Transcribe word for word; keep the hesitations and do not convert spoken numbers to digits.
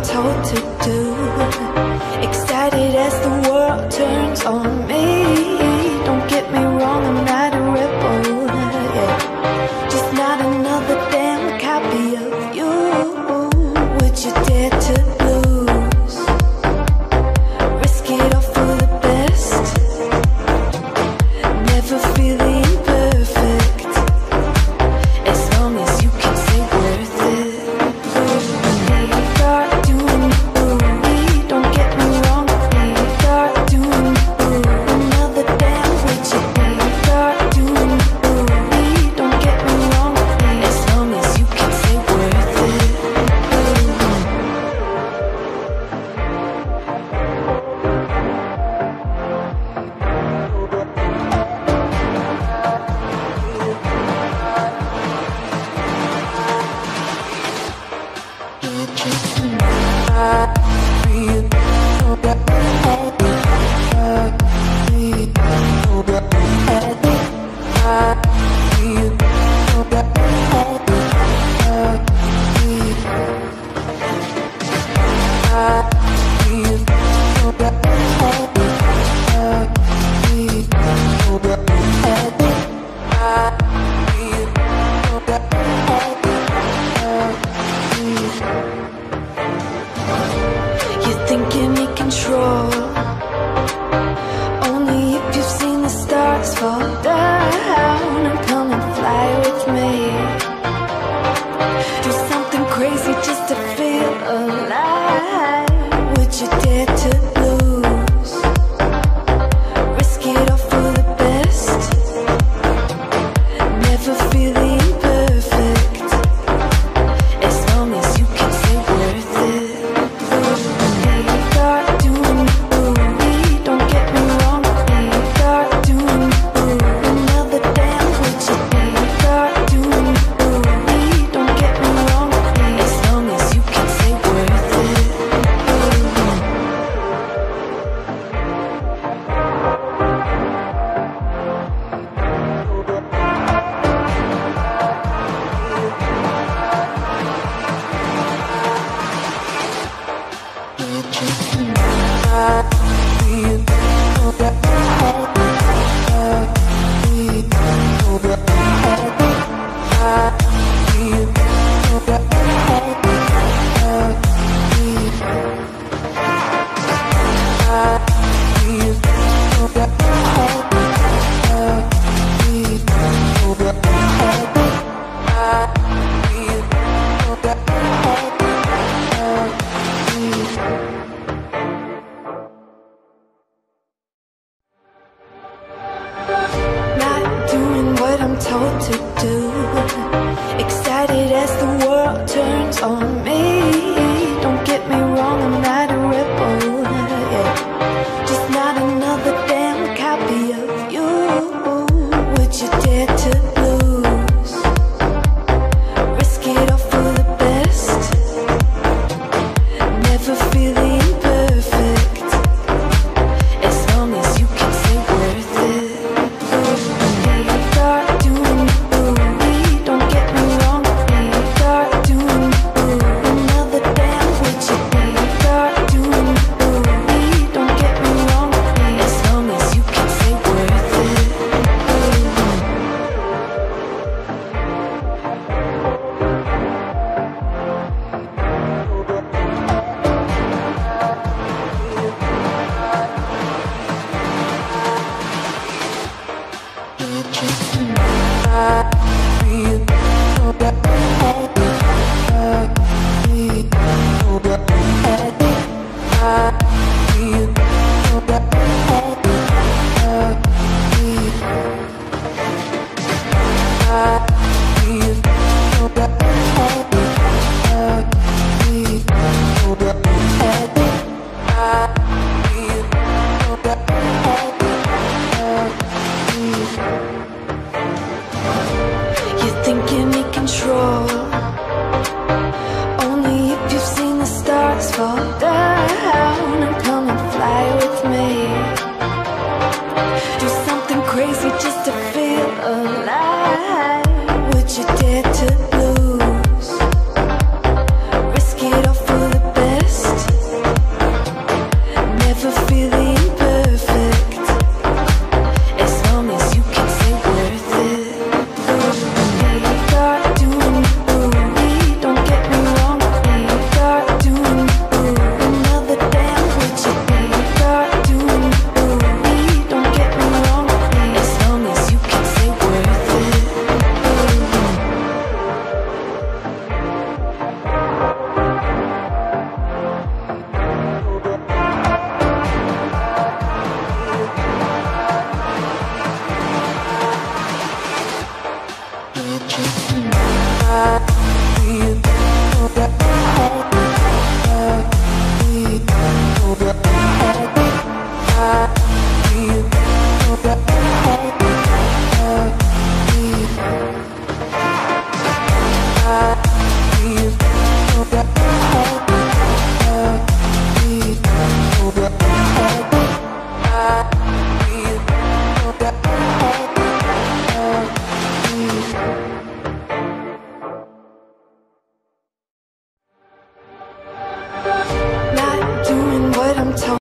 told to do. Excited as the world turns on me. Don't get me wrong, I'm not a rebel, yeah. Just not another damn copy of you. Would you dare to lose? Risk it all for the best. Never feeling perfect, as long as you can say worth it. We are doing boo. Don't get me wrong, we are doing boo. Another damn with you. We are doing boo. Don't get me wrong, as long as you can say worth it. You think you're in control, only if you've seen the stars fall down. And come and fly with me. Do something crazy just to feel alive. Would you dare to lose? Risk it all for the best. Never feeling perfect, as long as you can say worth it. We are doing boo. Don't get me wrong, we are doing boo. Another damn with you. We are doing boo. Don't get me wrong, as long as you can say worth it. Not doing what I'm told to do. Excited as the world turns on me. Don't get me wrong, I'm not a rebel, yeah. Just not another damn copy of you. Would you dare to lose? Risk it all for the best. Never feeling perfect, as long as you can say worth it. We are doing boo. Don't get me wrong, we are doing boo. Hey.